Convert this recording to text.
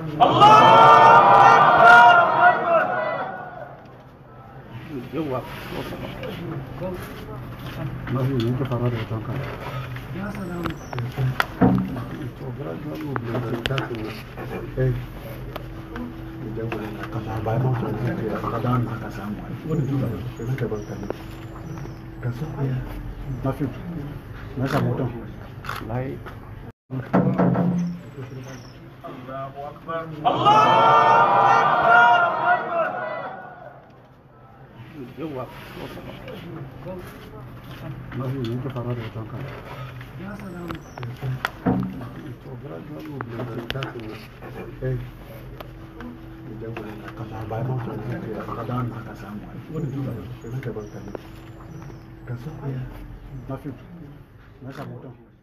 yawa na yi yin fara da tanka ya salamu to gara da mu da ta su eh idan wani ka ba ba mu da ka da mu ka samu wani duka da ka bar kan ka so ya na fi na samu don lai Allahu akbar yawa na yi yin fara da tanka ya salamu to gara da mu da ta su eh idan wani ka ba ba mu da ka da mu ka samu wani duka da ka bar kan ka so ya na fi na samu don